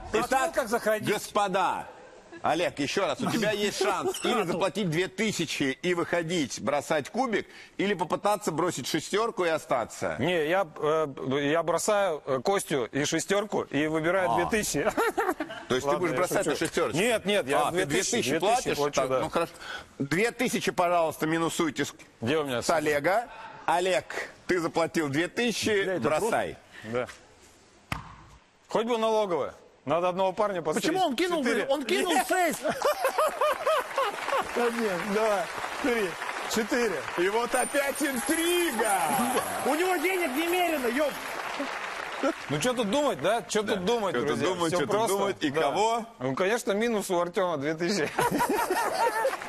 Итак, как заходить. господа, Олег, еще раз, у тебя есть шанс или заплатить 2000 и выходить, бросать кубик, или попытаться бросить шестерку и остаться. Не, я бросаю Костю и шестерку и выбираю 2000. То есть Ладно, ты будешь я бросать шучу. на шестерочку? Нет, я ты 2000 платишь? плачу, Так, да. ну хорошо. 2000, пожалуйста, минусуйте Где у меня? с Олега. Олег, ты заплатил 2000, бросай. Да. Хоть бы налоговая. Надо одного парня постричь. Почему он кинул? 4. Он кинул 6. Один, два, 3, 4. И вот опять интрига! У него денег немерено, ёп. Ну что тут думать, да? Что тут думать, Что тут друзья? думать, Всё что тут просто. думать и Да. кого? Ну, конечно, минус у Артема 2000.